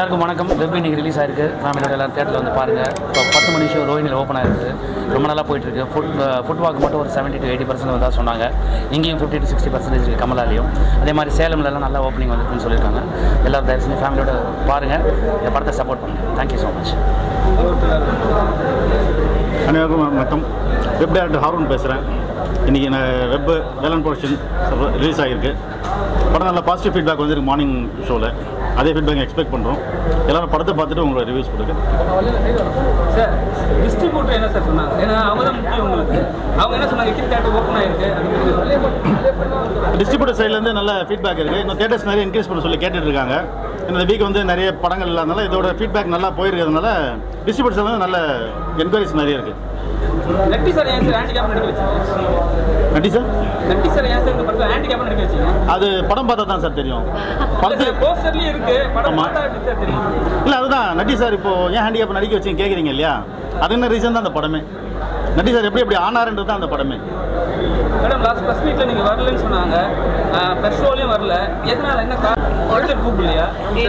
எல்லாருக்கும் வணக்கம். வெப் இன்னைக்கு ரிலீஸ் ஆயிருக்கு. ஃபேமிலியோட எல்லாரும் தேட்டரில் வந்து பாருங்கள். இப்போ 10 மணி ஷோ ரோஹினியில் ஓப்பன் ஆயிருக்கு. ரொம்ப நல்லா போயிட்டுருக்கு. ஃபுட் வாக் மட்டும் ஒரு 70 to 80% வந்தால் சொன்னாங்க. இங்கேயும் 50 to 60% இருக்குது கமலாலையும். அதே மாதிரி சேலம்லலாம் நல்லா ஓப்பனிங் வந்துருக்குன்னு சொல்லியிருக்காங்க. எல்லோரும் தயவு செஞ்சு ஃபேமிலியோட பாருங்கள். இந்த படத்தை சப்போர்ட் பண்ணுங்கள். Thank you so much. அனைவருக்கும் வணக்கம். வெப் டைரக்டர் ஹாரூன் பேசுகிறேன். இன்றைக்கி நான் வெப் வேலன் ப்ரொடக்ஷன் ரிலீஸ் ஆகிருக்கு. படம் நல்லா பாசிட்டிவ் ஃபீட்பேக் வந்துருக்கு மார்னிங் ஷோவில். அதே ஃபீட்பேக் எக்ஸ்பெக்ட் பண்ணுறோம். எல்லோரும் படத்தை பார்த்துட்டு உங்களோட ரிவ்யூஸ் கொடுங்க. சார் டிஸ்ட்ரிபியூட்டர் என்ன சார் சொன்னாங்க? ஏன்னா அவங்க தான் முக்கியம் உங்களுக்கு. அவங்க என்ன சொன்னாங்க? தேட்டர் ஓப்பன் ஆகிருக்கு. டிஸ்ட்ரிபியூட்டர் சைட்லேருந்து நல்ல ஃபீட்பேக் இருக்குது. இன்னும் தேட்டர்ஸ் நிறைய இன்க்ரீஸ் பண்ண சொல்லி கேட்டுட்ருக்காங்க. இந்த வீக் வந்து நிறைய படங்கள் இல்லாதனால இதோட ஃபீட்பேக் நல்லா போயிருக்கிறதுனால டிஸ்ட்ரிபியூட்டர்ஸ் வந்து நல்ல என்கொயரிஸ் நிறைய இருக்குது. நட்டி சார் ஏன் சார் ஹேண்டிகேப் நடிக்க வச்சீங்க? நட்டி சார் ஏன் சார் இந்த படத்தை ஹேண்டிகேப் நடிக்க வச்சீங்க? அது படம் பார்த்தா தான் சார் தெரியும். படத்தில் போஸ்டர்லயே இருக்கு. படம் பார்த்தா சார் தெரியும். இல்லை அதுதான் நட்டி சார் இப்போ ஏன் ஹேண்டிகேப் நடிக்க வச்சிங்க கேட்குறீங்க இல்லையா? அது என்ன ரீசன் தான் அந்த படமே. நட்டி சார் எப்படி ஆனாருன்றது தான் அந்த படமே. மேடம் லாஸ்ட் ப்ரெஸ் மீட்டில் நீங்கள் வரலன்னு சொன்னாங்க. ப்ரெஸ் ஷோலையும் வரல. எதனால என்ன ப்ரொடியூசர் கூப்பிடலையா?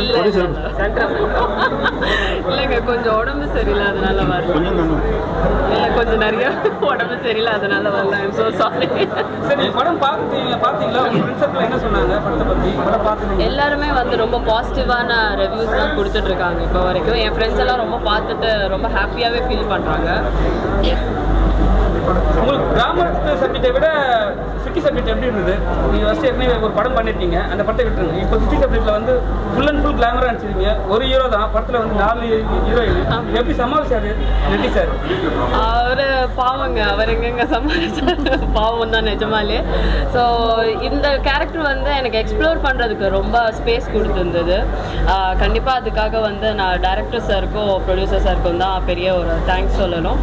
இல்லைங்க, கொஞ்சம் உடம்பு சரியில்லை அதனால வரல. இல்லை, கொஞ்சம் நிறைய உடம்பு சரியில்லை அதனால வரல. I'm so sorry. சரி, படம் பார்த்தீங்களா? உங்கள் ஃப்ரெண்ட்ஸ் என்ன சொன்னாங்க படத்தை பற்றி? படம் பார்த்துட்டு எல்லாருமே வந்து ரொம்ப பாசிட்டிவான ரிவ்யூஸ் தான் கொடுத்துட்ருக்காங்க இப்போ வரைக்கும். என் ஃப்ரெண்ட்ஸ் எல்லாம் ரொம்ப பார்த்துட்டு ரொம்ப ஹாப்பியாகவே ஃபீல் பண்ணுறாங்க. உங்களுக்கு கிராமத்து சப்ஜெக்டை விட சிட்டி சப்ஜெக்ட் எப்படி இருந்தது? நீங்கள் ஃபஸ்ட்டு ஏற்கனவே ஒரு படம் பண்ணியிருக்கீங்க, அந்த படத்தை விட்டுருங்க. இப்போ சிட்டி சப்ஜெக்டில் வந்து ஃபுல் அண்ட் ஃபுல் கிளாமராக அனுப்பிச்சிருக்கீங்க. ஒரு ஹீரோ தான், படத்தில் வந்து 4 ஹீரோயின். எப்படி சமாளிச்சாரு நட்டி சார்? அவர் பாவங்க, அவர் எங்கெங்க சமாளிச்சார் பாவம் தான் நிஜமாலே. ஸோ இந்த கேரக்டர் வந்து எனக்கு எக்ஸ்ப்ளோர் பண்ணுறதுக்கு ரொம்ப ஸ்பேஸ் கொடுத்துருந்தது. கண்டிப்பாக அதுக்காக வந்து நான் டைரக்டர் சாருக்கும் ப்ரொடியூசர் சாருக்கும் தான் பெரிய ஒரு தேங்க்ஸ் சொல்லணும்.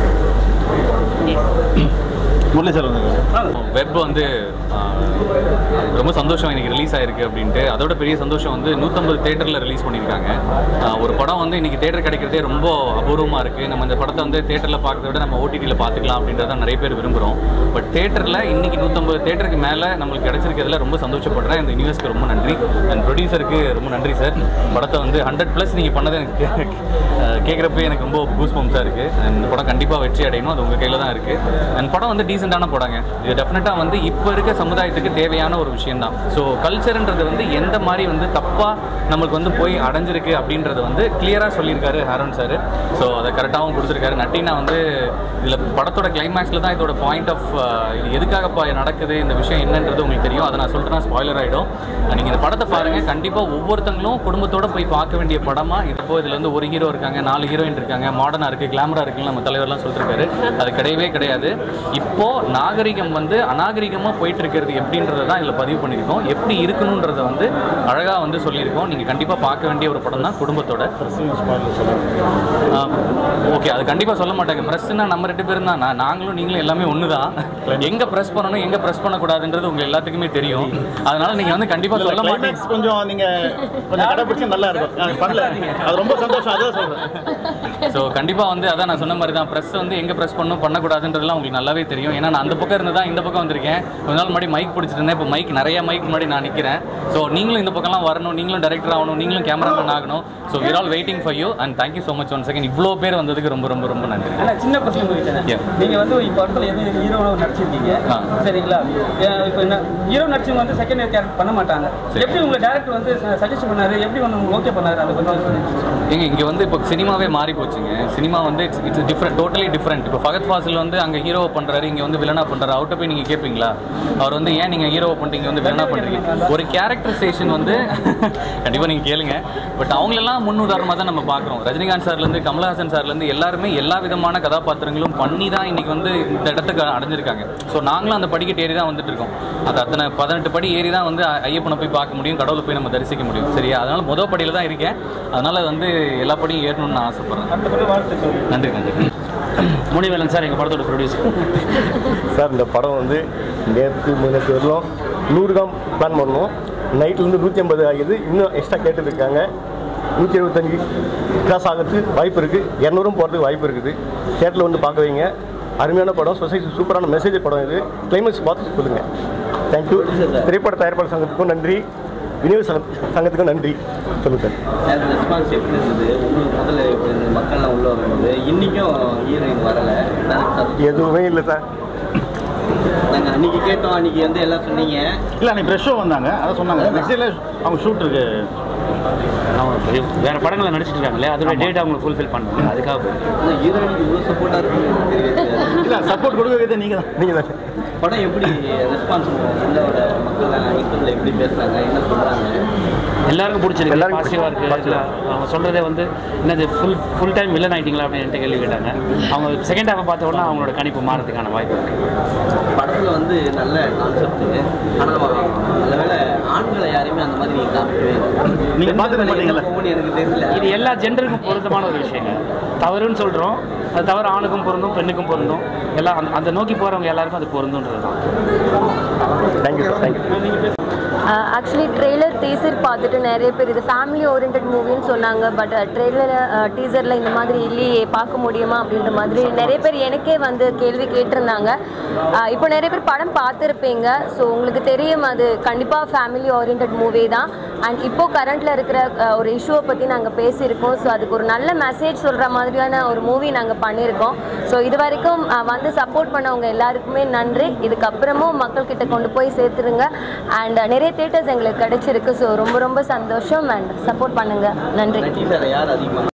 முரளி சார் வந்து வெப் வந்து ரொம்ப சந்தோஷம் எனக்கு ரிலீஸ் ஆயிருக்கு அப்படின்ட்டு. அதோட பெரிய சந்தோஷம் வந்து 150 தேட்டரில் ரிலீஸ் பண்ணியிருக்காங்க. ஒரு படம் வந்து இன்றைக்கி தேட்டர் கிடைக்கிறதே ரொம்ப அபூர்வமாக இருக்குது. நம்ம இந்த படத்தை வந்து தேட்டரில் பார்க்கறத விட நம்ம ஓடிடியில் பார்த்துக்கலாம் அப்படின்றத நிறைய பேர் விரும்புகிறோம். பட் தேட்டரில் இன்றைக்கி 150 தேட்டருக்கு மேலே நம்மளுக்கு கிடைச்சிருக்கிறதுல ரொம்ப சந்தோஷப்படுறேன். இந்த யூனிவர்ஸ்க்கு ரொம்ப நன்றி. அண்ட் ப்ரொடியூசருக்கு ரொம்ப நன்றி சார். படத்தை வந்து 100+ நீங்கள் பண்ணது எனக்கு கேட்குறப்ப எனக்கு ரொம்ப கூஸ் பம்ப்ஸாக இருக்குது. அந்த படம் கண்டிப்பாக வெற்றி அடையணும். அது உங்கள் கையில் தான் இருக்குது. அண்ட் படம் வந்து டீசெண்டான படங்க. இது டெஃபினட்டாக வந்து இப்போ இருக்க சமுதாயத்துக்கு தேவையான ஒரு விஷயம்தான். ஸோ கல்ச்சர்ன்றது வந்து எந்த மாதிரி வந்து தப்பாக நம்மளுக்கு வந்து போய் அடைஞ்சிருக்கு அப்படின்றத வந்து கிளியராக சொல்லியிருக்காரு ஹாரூன் சார். ஸோ அதை கரெக்டாகவும் கொடுத்துருக்காரு. நட்டினா வந்து இதில் படத்தோட கிளைமேக்ஸில் தான் இதோட பாயிண்ட் ஆஃப் இது எதுக்காக நடக்குது, இந்த விஷயம் என்னன்றது உங்களுக்கு தெரியும். அதை நான் சொல்லிட்டேன்னா ஸ்பாய்லர் ஆகிடும். நீங்கள் இந்த படத்தை பாருங்கள். கண்டிப்பாக ஒவ்வொருத்தங்களும் குடும்பத்தோடு போய் பார்க்க வேண்டிய படமாக இப்போ இதில் வந்து ஒரு ஹீரோ இருக்காங்க, 4 ஹீரோயின் இருக்காங்க, மாடர்னாக இருக்குது, கிளாமராக இருக்குன்னு நம்ம தலைவர்லாம் சொல்லியிருக்காரு. அது கிடையவே கிடையாது. இப்போது நாகரிகம் வந்து அநாகரிகமாக போயிட்டு இருக்கிறது எப்படின்றத தான் இதில் பதிவு பண்ணியிருக்கோம். எப்படி இருக்கணுன்றதை வந்து அழகாக வந்து சொல்லியிருக்கோம். நீங்கள் கண்டிப்பாக பார்க்க வேண்டிய ஒரு படம் தான் குடும்பத்தோட. ஓகே, அது கண்டிப்பாக சொல்ல மாட்டாங்க. ப்ரெஸ்ஸுன்னா நம்ம 2 பேரும் தான். நாங்களும் நீங்களும் எல்லாமே ஒன்று தான். எங்கே ப்ரெஸ் பண்ணணும் எங்கே ப்ரெஸ் பண்ணக்கூடாதுன்றது உங்கள் எல்லாத்துக்குமே தெரியும். அதனால் நீங்கள் வந்து கண்டிப்பாக சொல்ல மாட்டீங்க. கொஞ்சம் நீங்கள் கொஞ்சம் கடைப்பிடிச்சா நல்லா இருக்கும். பண்ணல, அது ரொம்ப சந்தோஷம். அதான் சொல்கிறேன். ஸோ கண்டிப்பாக வந்து அதான் நான் சொன்ன மாதிரி தான். ப்ரெஸ் வந்து எங்கே ப்ரெஸ் பண்ணணும் பண்ணக்கூடாதுன்றதுலாம் உங்களுக்கு நல்லாவே தெரியும். ஏன்னா நான் அந்த பக்கம் இருந்து தான் இந்த பக்கம் வந்திருக்கேன். கொஞ்ச நாள் முன்னாடி மைக் பிடிச்சிட்டு இருந்தேன். இப்போ நிறைய மைக் முன்னாடி நான் நிற்கிறேன். ஸோ நீங்களும் இந்த பக்கம்லாம் வரணும், நீங்களும் டைரக்டர் ஆகணும், நீங்களும் கேமராமேன் ஆகணும். So we're all waiting for you and thank you so much once again. இவ்வளோ பேர் வந்ததுக்கு ரொம்ப ரொம்ப ரொம்ப நன்றி. சின்ன பசங்க நீங்கள் வந்து இப்போ படத்தில் எது ஹீரோவாக நடிச்சிருக்கீங்க சரிங்களா? இப்போ என்ன ஹீரோ நடிச்சவங்க வந்து செகண்ட் இயர் கேரக்டர் பண்ண மாட்டாங்க. எப்படி உங்கள் டேரக்டர் வந்து சஜஸ்ட் பண்ணாரு? எப்படி வந்து உங்களுக்கு ஓகே பண்ணாரு? அதை ஏங்க இங்கே வந்து இப்போ சினிமாவே மாறி போச்சுங்க. சினிமா வந்து இட்ஸ் டிஃப்ரெண்ட், டோட்டலி டிஃப்ரெண்ட். இப்போ ஃபகத் ஃபாசில் வந்து அங்கே ஹீரோவை பண்ணுறாரு, இங்கே வந்து வில்லனாக பண்ணுறாரு. அவர்கிட்ட போய் நீங்கள் கேட்பீங்களா? அவர் வந்து ஏன் நீங்கள் ஹீரோவை பண்ணுறீங்க வந்து வில்லனாக பண்ணுறீங்க? ஒரு கேரக்டரைசேஷன் வந்து கண்டிப்பாக நீங்கள் கேளுங்க. பட் அவங்களெல்லாம் முன்னுதாரணமாக தான் நம்ம பார்க்குறோம். ரஜினிகாந்த் சார்லேருந்து கமல்ஹாசன் சார்லேருந்து எல்லாருமே எல்லா விதமான கதாபாத்திரங்களும் பண்ணி தான் இன்றைக்கி வந்து இந்த இடத்துக்கு அடைஞ்சிருக்காங்க. ஸோ நாங்களும் அந்த படிக்கட்டு ஏறி தான் வந்துட்டு இருக்கோம். அது அத்தனை 18 படி ஏறி தான் வந்து ஐயப்பனை போய் பார்க்க முடியும், கடவுளை போய் நம்ம தரிசிக்க முடியும். சரியா? அதனால் முதல் படியில் தான் இருக்கேன். அதனால் வந்து எல்லா படியும் ஏறணும்னு நான் ஆசைப்பட்றேன். நன்றி நன்றி. முனிவேலன் சார், எங்கள் படத்தோட ப்ரொடியூசர் சார். இந்த படம் வந்து நேற்று வரலாம் 100 தான் பிளான் பண்ணோம். நைட்லேருந்து 150 ஆகிடுது. இன்னும் எக்ஸ்ட்ரா கேட்டுருக்காங்க. 175 கிராஸ் ஆகிறதுக்கு வாய்ப்பு இருக்குது. 200 போகிறதுக்கு வாய்ப்பு இருக்குது. தேட்டரில் வந்து பார்க்க வைங்க. அருமையான படம், சொசைட்டி சூப்பரான மெசேஜ் படம். இது கிளைமேக்ஸ் பார்த்து சொல்லுங்கள். தேங்க்யூ. திரைப்பட தயாரிப்பாளர் சங்கத்துக்கும் நன்றி. விநியோக சங்கத்துக்கும் நன்றி சொல்லுங்கள் சார். ரெஸ்பான்ஸ் எப்படி இருந்தது உங்களுக்கு? முதல்ல மக்கள்லாம் உள்ள வரும்போது இன்றைக்கும் ஹீரோயின் வரலை எதுவுமே இல்லை சார். நாங்கள் அன்றைக்கி கேட்டோம், அன்றைக்கி வந்து எல்லாம் சொன்னீங்க. இல்லை அன்றைக்கி ஃப்ரெஷ் ஷோ வந்தாங்க, அதை சொன்னாங்க. நெக்ஸ்ட் டேல அவங்க ஷூட் இருக்கு, அவங்க வேறு படங்களை நடிச்சிட்டு இருக்காங்களே, அதோட டேட் அவங்களுக்கு ஃபுல்ஃபில் பண்ணணும், அதுக்காக ஹீரோயினுக்கு இவ்வளோ சப்போர்ட்டாக இருக்குன்னு இல்லை சப்போர்ட் கொடுக்கறதே நீங்கள் தான். படம் எப்படி ரெஸ்பான்ஸ் உள்ளோட மக்கள் யூடியூப்ல எப்படி பேசுகிறாங்க, என்ன சொல்கிறாங்க? எல்லாருக்கும் பிடிச்சிருக்கு, பாசிட்டிவாக இருக்குது. அவங்க சொல்கிறதே வந்து என்னது ஃபுல் டைம் வில்லன் ஆகிட்டீங்களா அப்படின்னு கேள்வி கேட்டாங்க. அவங்க செகண்ட் ஹாஃபை பார்த்த உடனே அவங்களோட கணிப்பு மாறதுக்கான வாய்ப்பு இருக்குது. படத்தில் வந்து நல்ல கான்செப்ட், ஆனால் நல்ல வேலை ஆண்களை யாரையுமே அந்த மாதிரி காமிக்கவே நீங்கள் பார்த்துக்க மாட்டீங்களா? எனக்கு தெரியல. இது எல்லா ஜெண்டருக்கும் பொருத்தமான ஒரு விஷயங்க. தவறுன்னு சொல்கிறோம், அது தவறு ஆணுக்கும் பொருந்தும் பெண்ணுக்கும் பொருந்தும், எல்லாம் அந்த நோக்கி போகிறவங்க எல்லாருக்கும் அது பொருந்துன்றது தான். Thank you sir. Thank you. Actually trailer teaser பார்த்துட்டு நிறைய பேர் இது ஃபேமிலி ஓரியன்ட் மூவின்னு சொன்னாங்க. பட் டீசரில் இந்த மாதிரி இல்லையே, பார்க்க முடியுமா அப்படின்ற மாதிரி நிறைய பேர் எனக்கே வந்து கேள்வி கேட்டிருந்தாங்க. இப்போ நிறைய பேர் படம் பார்த்துருப்பீங்க. ஸோ உங்களுக்கு தெரியும் அது கண்டிப்பாக ஃபேமிலி ஓரியன்ட் மூவி தான். அண்ட் இப்போது கரண்ட்டில் இருக்கிற ஒரு இஷ்யூவை பற்றி நாங்கள் பேசியிருக்கோம். ஸோ அதுக்கு ஒரு நல்ல மெசேஜ் சொல்கிற மாதிரியான ஒரு மூவி நாங்கள் பண்ணியிருக்கோம். ஸோ இது வரைக்கும் வந்து சப்போர்ட் பண்ணவங்க எல்லாருக்குமே நன்றி. இதுக்கப்புறமும் மக்கள்கிட்ட கொண்டு போய் சேர்த்துருங்க. அண்ட் நிறைய தியேட்டர்ஸ் எங்களுக்கு கிடைச்சிருக்கு. ஸோ ரொம்ப ரொம்ப சந்தோஷம். அண்ட் சப்போர்ட் பண்ணுங்கள். நன்றி. யார் அதிகமாக